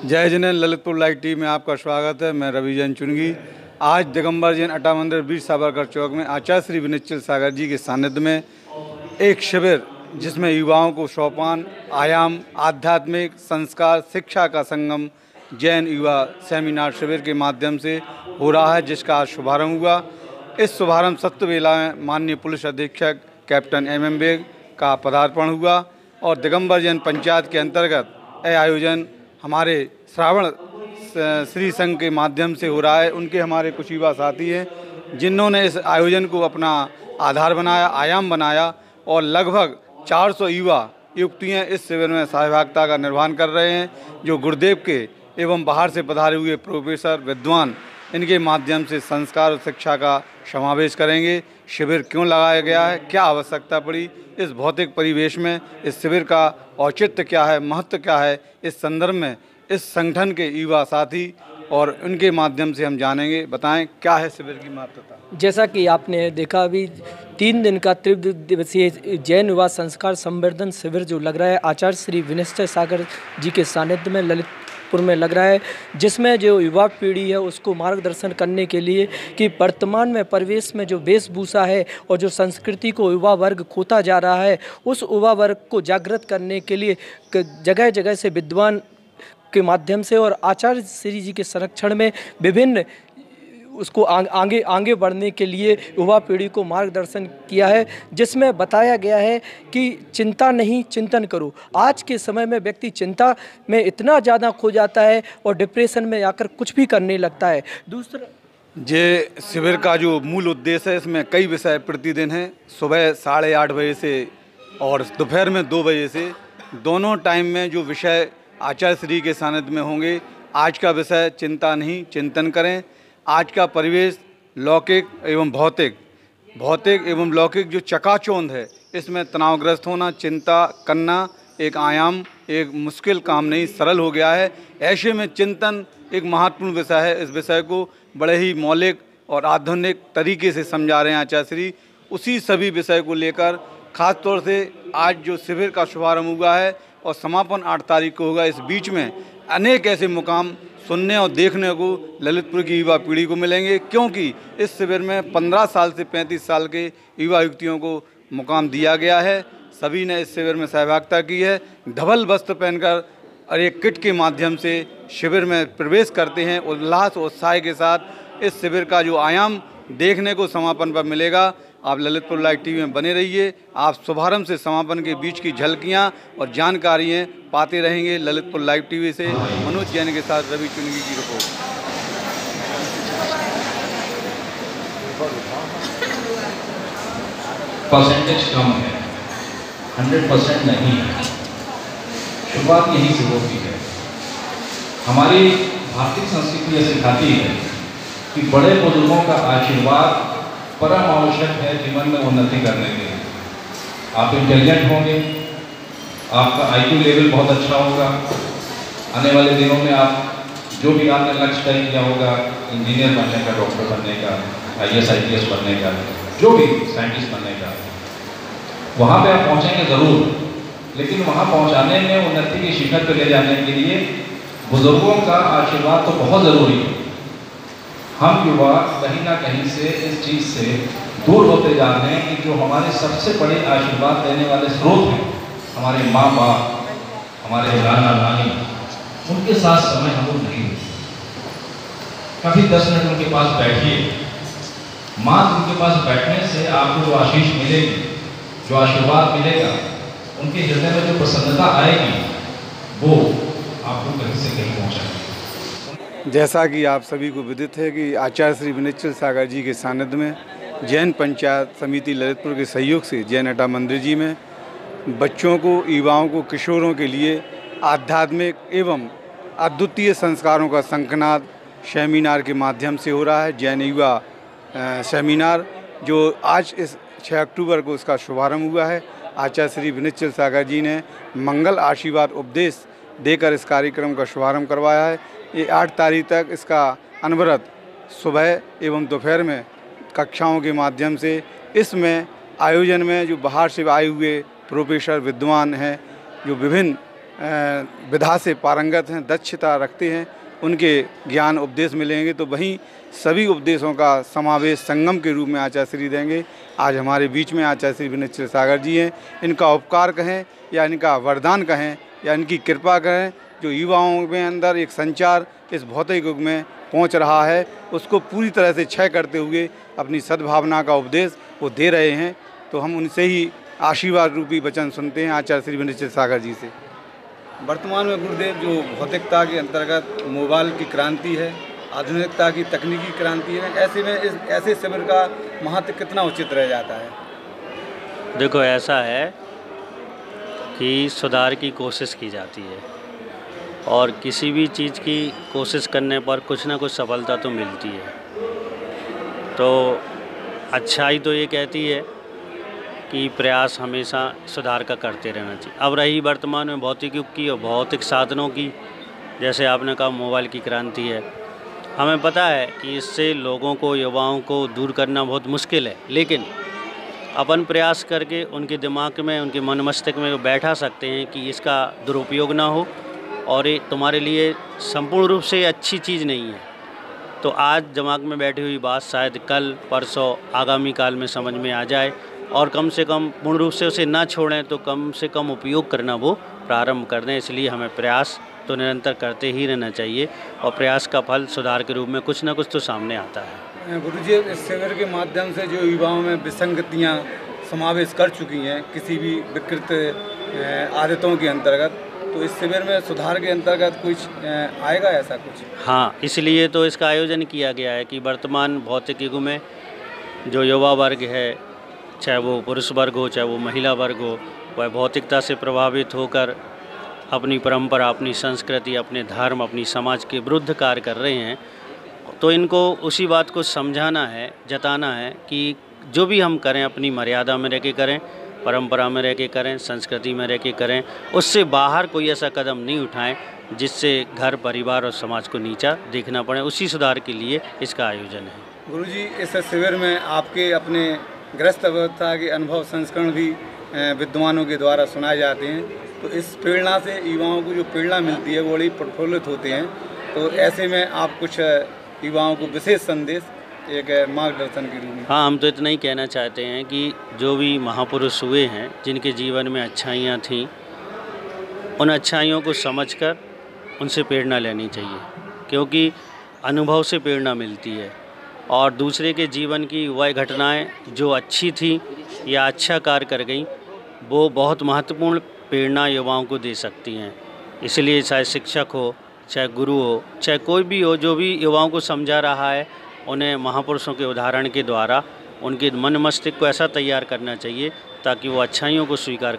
जय Jinendra, Lalitpur live TV में आपका स्वागत है। मैं रवि जैन चुनगी। आज दिगंबर जैन अड्डा मंदिर वीर सावरकर चौक में आचार्य श्री विनिश्चल सागर जी के सानिध्य में एक शिविर, जिसमें युवाओं को सोपान, आयाम, आध्यात्मिक संस्कार, शिक्षा का संगम जैन युवा सेमिनार शिविर के माध्यम से हो रहा है, जिसका आज शुभारंभ हुआ। इस शुभारंभ सत्र वेला में माननीय पुलिस अधीक्षक कैप्टन MM बेग का पदार्पण हुआ और दिगंबर जैन पंचायत के अंतर्गत यह आयोजन हमारे श्रावण श्री संघ के माध्यम से हो रहा है। उनके हमारे कुछ युवा साथी हैं जिन्होंने इस आयोजन को अपना आधार बनाया, आयाम बनाया और लगभग 400 युवा युवतियाँ इस शिविर में सहभागिता का निर्वहन कर रहे हैं, जो गुरुदेव के एवं बाहर से पधारे हुए प्रोफेसर, विद्वान, इनके माध्यम से संस्कार और शिक्षा का समावेश करेंगे। शिविर क्यों लगाया गया है, क्या आवश्यकता पड़ी, इस भौतिक परिवेश में इस शिविर का औचित्य क्या है, महत्व क्या है, इस संदर्भ में इस संगठन के युवा साथी और उनके माध्यम से हम जानेंगे। बताएं क्या है शिविर की महत्वता। जैसा कि आपने देखा, अभी 3 दिन का त्रिदिवसीय जैन युवा संस्कार संवर्धन शिविर जो लग रहा है आचार्य श्री विनिश्चल सागर जी के सानिध्य में ललितपुर में लग रहा है, जिसमें जो युवा पीढ़ी है उसको मार्गदर्शन करने के लिए कि वर्तमान में परिवेश में जो वेशभूषा है और जो संस्कृति को युवा वर्ग खोता जा रहा है, उस युवा वर्ग को जागृत करने के लिए जगह जगह से विद्वान के माध्यम से और आचार्य श्री जी के संरक्षण में विभिन्न उसको आगे बढ़ने के लिए युवा पीढ़ी को मार्गदर्शन किया है, जिसमें बताया गया है कि चिंता नहीं, चिंतन करो। आज के समय में व्यक्ति चिंता में इतना ज़्यादा खो जाता है और डिप्रेशन में आकर कुछ भी करने लगता है। दूसरा, ये शिविर का जो मूल उद्देश्य है, इसमें कई विषय प्रतिदिन हैं। सुबह 8:30 बजे से और दोपहर में 2 बजे से, दोनों टाइम में जो विषय आचार्य श्री के सानिध्य में होंगे। आज का विषय चिंता नहीं, चिंतन करें। आज का परिवेश लौकिक एवं भौतिक एवं लौकिक जो चकाचौंध है, इसमें तनावग्रस्त होना, चिंता करना एक आयाम, एक मुश्किल काम नहीं, सरल हो गया है। ऐसे में चिंतन एक महत्वपूर्ण विषय है। इस विषय को बड़े ही मौलिक और आधुनिक तरीके से समझा रहे हैं आचार्य श्री। उसी सभी विषय को लेकर खास तौर से आज जो शिविर का शुभारंभ हुआ है और समापन 8 तारीख को होगा, इस बीच में अनेक ऐसे मुकाम सुनने और देखने को ललितपुर की युवा पीढ़ी को मिलेंगे, क्योंकि इस शिविर में 15 साल से 35 साल के युवा युवतियों को मुकाम दिया गया है। सभी ने इस शिविर में सहभागिता की है। धवल वस्त्र पहनकर और एक किट के माध्यम से शिविर में प्रवेश करते हैं। उल्लास और उत्साह के साथ इस शिविर का जो आयाम देखने को समापन पर मिलेगा। आप ललितपुर लाइव टीवी में बने रहिए। आप शुभारंभ से समापन के बीच की झलकियां और जानकारियां पाते रहेंगे। ललितपुर लाइव टीवी से मनोज जैन के साथ रवि चुनगी की रिपोर्ट। परसेंटेज कम है, 100% नहीं है। शुरुआत यहीं से होती है। हमारी भारतीय संस्कृति यह सिखाती है कि बड़े बुजुर्गों का आशीर्वाद परम आवश्यक है जीवन में उन्नति करने के लिए। आप इंटेलिजेंट होंगे, आपका IQ लेवल बहुत अच्छा होगा। आने वाले दिनों में आप जो भी आपने लक्ष्य तय किया होगा, इंजीनियर बनने का, डॉक्टर बनने का, IAS IPS बनने का, जो भी साइंटिस्ट बनने का, वहाँ पे आप पहुँचेंगे ज़रूर। लेकिन वहाँ पहुँचाने में, उन्नति की शिखर पर ले जाने के लिए बुजुर्गों का आशीर्वाद तो बहुत ज़रूरी है। हम युवा कहीं ना कहीं से इस चीज़ से दूर होते जा रहे हैं कि जो हमारे सबसे बड़े आशीर्वाद देने वाले स्रोत हैं, हमारे माँ बाप, हमारे नाना नानी, उनके साथ समय हम लोग नहीं देते। कभी 10 मिनट उनके पास बैठिए। मात्र उनके पास बैठने से आपको जो आशीष मिलेगी, जो आशीर्वाद मिलेगा, उनके हृदय में जो प्रसन्नता आएगी, वो आपको कहीं से कहीं पहुँचाएगी। जैसा कि आप सभी को विदित है कि आचार्य श्री विनिश्चल सागर जी के सानिध्य में जैन पंचायत समिति ललितपुर के सहयोग से जैन अड्डा मंदिर जी में बच्चों को, युवाओं को, किशोरों के लिए आध्यात्मिक एवं अद्वितीय संस्कारों का संकनाद सेमिनार के माध्यम से हो रहा है। जैन युवा सेमिनार जो आज इस 6 अक्टूबर को इसका शुभारंभ हुआ है। आचार्य श्री विनिश्चल सागर जी ने मंगल आशीर्वाद उपदेश देकर इस कार्यक्रम का शुभारंभ करवाया है। ये 8 तारीख तक इसका अनवरत सुबह एवं दोपहर में कक्षाओं के माध्यम से इसमें आयोजन में जो बाहर से आए हुए प्रोफेसर, विद्वान हैं, जो विभिन्न विधा से पारंगत हैं, दक्षता रखते हैं, उनके ज्ञान उपदेश मिलेंगे। तो वहीं सभी उपदेशों का समावेश संगम के रूप में आचार्य श्री देंगे। आज हमारे बीच में आचार्य श्री विनय क्षीरसागर जी हैं। इनका उपकार कहें या इनका वरदान कहें या इनकी कृपा कहें, जो युवाओं में अंदर एक संचार इस भौतिक युग में पहुंच रहा है, उसको पूरी तरह से क्षय करते हुए अपनी सद्भावना का उपदेश वो दे रहे हैं। तो हम उनसे ही आशीर्वाद रूपी वचन सुनते हैं आचार्य श्री विनय क्षीरसागर जी से। वर्तमान में गुरुदेव जो भौतिकता के अंतर्गत मोबाइल की क्रांति है, आधुनिकता की तकनीकी क्रांति है, ऐसे में इस ऐसे शिविर का महत्व कितना उचित रह जाता है? देखो, ऐसा है कि सुधार की कोशिश की जाती है और किसी भी चीज़ की कोशिश करने पर कुछ ना कुछ सफलता तो मिलती है। तो अच्छाई तो ये कहती है कि प्रयास हमेशा सुधार का करते रहना चाहिए। अब रही वर्तमान में भौतिक युग की और भौतिक साधनों की, जैसे आपने कहा मोबाइल की क्रांति है, हमें पता है कि इससे लोगों को, युवाओं को दूर करना बहुत मुश्किल है, लेकिन अपन प्रयास करके उनके दिमाग में, उनके मन मस्तिष्क में बैठा सकते हैं कि इसका दुरुपयोग ना हो और ये तुम्हारे लिए संपूर्ण रूप से अच्छी चीज़ नहीं है। तो आज दिमाग में बैठी हुई बात शायद कल, परसों, आगामी काल में समझ में आ जाए और कम से कम पूर्ण रूप से उसे ना छोड़ें, तो कम से कम उपयोग करना वो प्रारंभ कर दें। इसलिए हमें प्रयास तो निरंतर करते ही रहना चाहिए और प्रयास का फल सुधार के रूप में कुछ ना कुछ तो सामने आता है। गुरुजी, इस शिविर के माध्यम से जो युवाओं में विसंगतियाँ समावेश कर चुकी हैं किसी भी विकृत आदतों के अंतर्गत, तो इस शिविर में सुधार के अंतर्गत कुछ आएगा ऐसा कुछ? हाँ, इसलिए तो इसका आयोजन किया गया है कि वर्तमान भौतिक युग में जो युवा वर्ग है, चाहे वो पुरुष वर्ग हो चाहे वो महिला वर्ग हो, वह भौतिकता से प्रभावित होकर अपनी परंपरा, अपनी संस्कृति, अपने धर्म, अपनी समाज के विरुद्ध कार्य कर रहे हैं। तो इनको उसी बात को समझाना है, जताना है कि जो भी हम करें अपनी मर्यादा में रह के करें, परंपरा में रह के करें, संस्कृति में रह के करें, उससे बाहर कोई ऐसा कदम नहीं उठाएं जिससे घर, परिवार और समाज को नीचा देखना पड़े। उसी सुधार के लिए इसका आयोजन है। गुरुजी, इस शिविर में आपके अपने ग्रस्त अवस्था के अनुभव संस्करण भी विद्वानों के द्वारा सुनाए जाते हैं। तो इस प्रेरणा से युवाओं को जो प्रेरणा मिलती है वो बड़ी प्रफुल्लित होते हैं। तो ऐसे में आप कुछ युवाओं को विशेष संदेश, एक मार्गदर्शन के रूप में? हाँ, हम तो इतना ही कहना चाहते हैं कि जो भी महापुरुष हुए हैं, जिनके जीवन में अच्छाइयाँ थीं, उन अच्छाइयों को समझकर उनसे प्रेरणा लेनी चाहिए, क्योंकि अनुभव से प्रेरणा मिलती है। और दूसरे के जीवन की वह घटनाएं जो अच्छी थी या अच्छा कार्य कर गई, वो बहुत महत्वपूर्ण प्रेरणा युवाओं को दे सकती हैं। इसलिए चाहे शिक्षक हो, चाहे गुरु हो, चाहे कोई भी हो, जो भी युवाओं को समझा रहा है, उन्हें महापुरुषों के उदाहरण के द्वारा उनके मन मस्तिष्क को ऐसा तैयार करना चाहिए ताकि वो अच्छाइयों को स्वीकार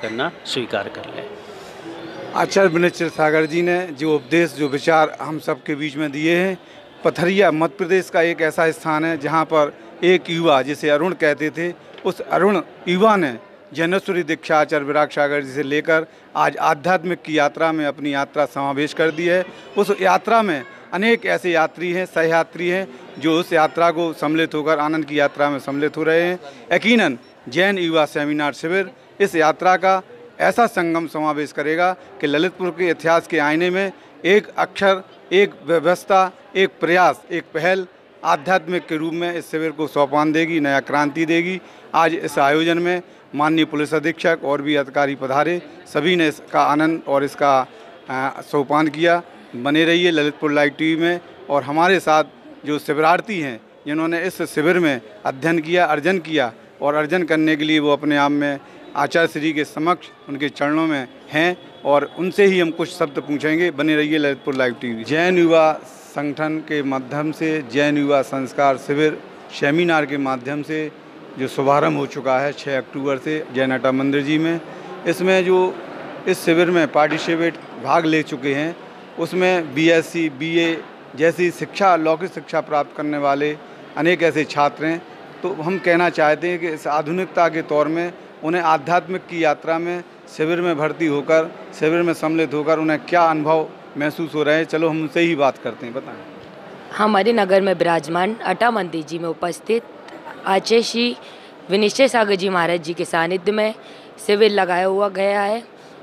कर ले। आचार्य विनय क्षीरसागर जी ने जो उपदेश, जो विचार हम सबके बीच में दिए हैं, पथरिया मध्य प्रदेश का एक ऐसा स्थान है जहाँ पर एक युवा, जिसे अरुण कहते थे, उस अरुण युवा ने जैनेश्वरी दीक्षा आचार्य विराग सागर जी से लेकर आज आध्यात्मिक की यात्रा में अपनी यात्रा समावेश कर दी है। उस यात्रा में अनेक ऐसे यात्री हैं, सहयात्री हैं, जो उस यात्रा को सम्मिलित होकर आनंद की यात्रा में सम्मिलित हो रहे हैं। यकीनन जैन युवा सेमिनार शिविर इस यात्रा का ऐसा संगम समावेश करेगा कि ललितपुर के इतिहास के आईने में एक अक्षर, एक व्यवस्था, एक प्रयास, एक पहल आध्यात्मिक के रूप में इस शिविर को सोपान देगी, नया क्रांति देगी। आज इस आयोजन में माननीय पुलिस अधीक्षक और भी अधिकारी पधारे, सभी ने इसका आनंद और इसका सोपान किया। बने रहिए ललितपुर लाइव टीवी में। और हमारे साथ जो शिविरार्थी हैं, जिन्होंने इस शिविर में अध्ययन किया, अर्जन किया, और अर्जन करने के लिए वो अपने आप में आचार्य श्री के समक्ष उनके चरणों में हैं, और उनसे ही हम कुछ शब्द पूछेंगे। बने रहिए ललितपुर लाइव टीवी। जैन युवा संगठन के माध्यम से जैन युवा संस्कार शिविर सेमिनार के माध्यम से जो शुभारंभ हो चुका है 6 अक्टूबर से जैन अड्डा मंदिर जी में, इसमें जो इस शिविर में पार्टिसिपेट भाग ले चुके हैं, उसमें बीएससी, बीए जैसी शिक्षा, लौकिक शिक्षा प्राप्त करने वाले अनेक ऐसे छात्र हैं। तो हम कहना चाहते हैं कि इस आधुनिकता के तौर में उन्हें आध्यात्मिक की यात्रा में शिविर में भर्ती होकर, शिविर में सम्मिलित होकर उन्हें क्या अनुभव महसूस हो रहे हैं, चलो हम उनसे ही बात करते हैं। बताएं। हमारे नगर में विराजमान अड्डा मंदिर जी में उपस्थित आचार्य श्री विनय क्षीरसागर जी महाराज जी के सानिध्य में शिविर लगाया हुआ गया है,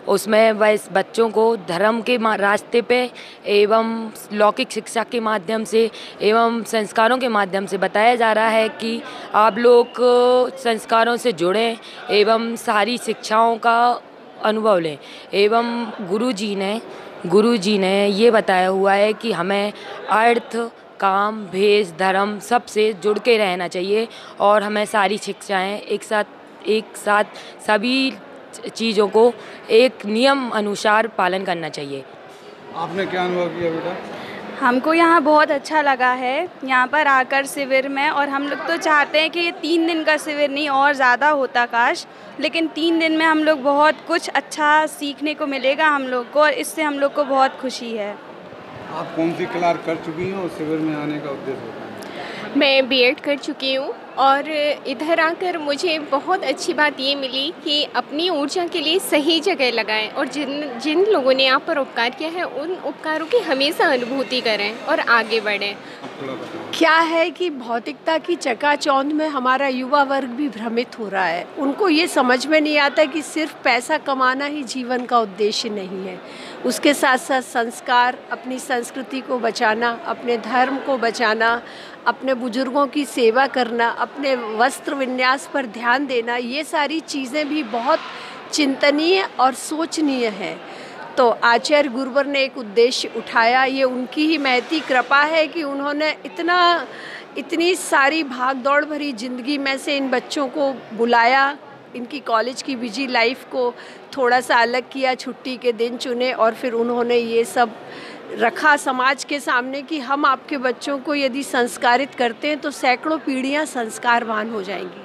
उसमें वह बच्चों को धर्म के रास्ते पे एवं लौकिक शिक्षा के माध्यम से एवं संस्कारों के माध्यम से बताया जा रहा है कि आप लोग संस्कारों से जुड़ें एवं सारी शिक्षाओं का अनुभव लें। एवं गुरुजी ने ये बताया हुआ है कि हमें अर्थ, काम, भेष, धर्म सबसे जुड़ के रहना चाहिए और हमें सारी शिक्षाएं एक साथ सभी चीज़ों को एक नियम अनुसार पालन करना चाहिए। आपने क्या अनुभव किया बेटा? हमको यहाँ बहुत अच्छा लगा है यहाँ पर आकर शिविर में, और हम लोग तो चाहते हैं कि ये 3 दिन का शिविर नहीं और ज़्यादा होता काश, लेकिन 3 दिन में हम लोग बहुत कुछ अच्छा सीखने को मिलेगा हम लोग को, और इससे हम लोग को बहुत खुशी है। आप कौन सी क्लास कर चुकी हैं और शिविर में आने का उद्देश्य होता है? मैं बीएड कर चुकी हूँ और इधर आकर मुझे बहुत अच्छी बात ये मिली कि अपनी ऊर्जा के लिए सही जगह लगाएं और जिन लोगों ने आप पर उपकार किया है उन उपकारों की हमेशा अनुभूति करें और आगे बढ़ें। क्या है कि भौतिकता की चकाचौंध में हमारा युवा वर्ग भी भ्रमित हो रहा है। उनको ये समझ में नहीं आता कि सिर्फ पैसा कमाना ही जीवन का उद्देश्य नहीं है, उसके साथ साथ संस्कार, अपनी संस्कृति को बचाना, अपने धर्म को बचाना, अपने बुजुर्गों की सेवा करना, अपने वस्त्र विन्यास पर ध्यान देना, ये सारी चीज़ें भी बहुत चिंतनीय और सोचनीय है। तो आचार्य गुरुवर ने एक उद्देश्य उठाया, ये उनकी ही महती कृपा है कि उन्होंने इतनी सारी भाग दौड़ भरी ज़िंदगी में से इन बच्चों को बुलाया, इनकी कॉलेज की बिजी लाइफ को थोड़ा सा अलग किया, छुट्टी के दिन चुने और फिर उन्होंने ये सब रखा समाज के सामने कि हम आपके बच्चों को यदि संस्कारित करते हैं तो सैकड़ों पीढ़ियां संस्कारवान हो जाएंगी।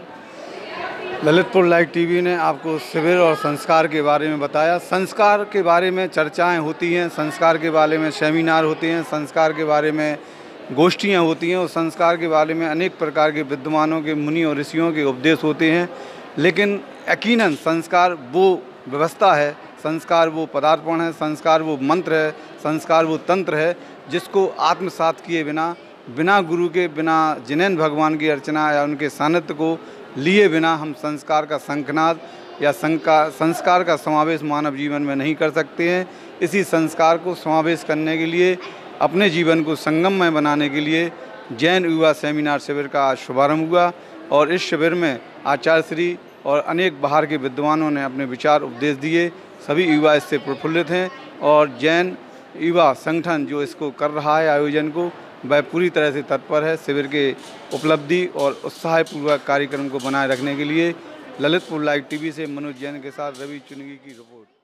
ललितपुर लाइव टीवी ने आपको शिविर और संस्कार के बारे में बताया। संस्कार के बारे में चर्चाएं होती हैं, संस्कार के बारे में सेमिनार होते हैं, संस्कार के बारे में गोष्ठियां होती हैं और संस्कार के बारे में अनेक प्रकार के विद्वानों के, मुनि और ऋषियों के उपदेश होते हैं। लेकिन यकीनन संस्कार वो व्यवस्था है, संस्कार वो पदार्पण है, संस्कार वो मंत्र है, संस्कार वो तंत्र है जिसको आत्मसात किए बिना गुरु के, बिना जिनेन भगवान की अर्चना या उनके सानिध्य को लिए बिना हम संस्कार का संकनाद या संस्कार का समावेश मानव जीवन में नहीं कर सकते हैं। इसी संस्कार को समावेश करने के लिए, अपने जीवन को संगममय बनाने के लिए जैन युवा सेमिनार शिविर का आज शुभारंभ हुआ और इस शिविर में आचार्य श्री और अनेक बाहर के विद्वानों ने अपने विचार उपदेश दिए। सभी युवा इससे प्रफुल्लित हैं और जैन युवा संगठन जो इसको कर रहा है आयोजन को, वह पूरी तरह से तत्पर है शिविर के उपलब्धि और उत्साहपूर्वक कार्यक्रम को बनाए रखने के लिए। ललितपुर लाइव टीवी से मनोज जैन के साथ रवि चुनगी की रिपोर्ट।